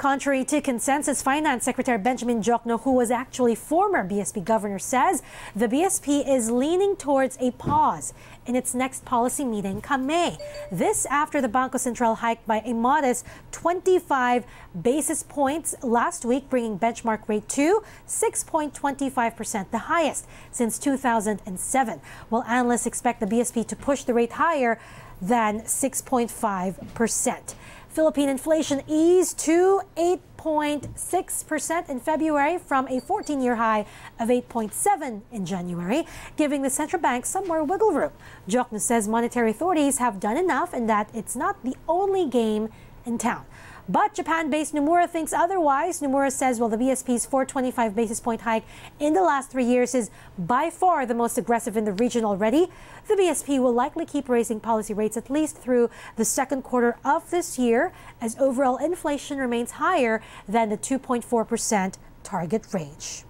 Contrary to consensus, Finance Secretary Benjamin Diokno, who was actually former BSP governor, says the BSP is leaning towards a pause in its next policy meeting come May. This after the Bangko Sentral hiked by a modest 25 basis points last week, bringing benchmark rate to 6.25%, the highest since 2007. While analysts expect the BSP to push the rate higher than 6.5%. Philippine inflation eased to 8.6% in February from a 14-year high of 8.7% in January, giving the central bank some more wiggle room. Diokno says monetary authorities have done enough and that it's not the only game in town. But Japan-based Nomura thinks otherwise. Nomura says while the BSP's 425 basis point hike in the last 3 years is by far the most aggressive in the region already, the BSP will likely keep raising policy rates at least through the second quarter of this year as overall inflation remains higher than the 2.4% target range.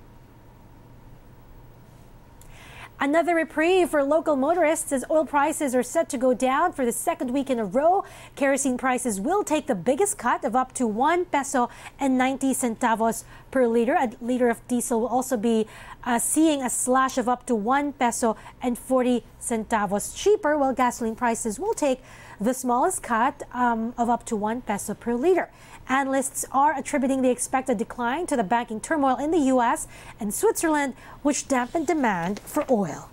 Another reprieve for local motorists as oil prices are set to go down for the second week in a row. Kerosene prices will take the biggest cut of up to 1 peso and 90 centavos per liter. A liter of diesel will also be seeing a slash of up to 1 peso and 40 centavos cheaper, while gasoline prices will take the smallest cut of up to 1 peso per liter. Analysts are attributing the expected decline to the banking turmoil in the U.S. and Switzerland, which dampened demand for oil.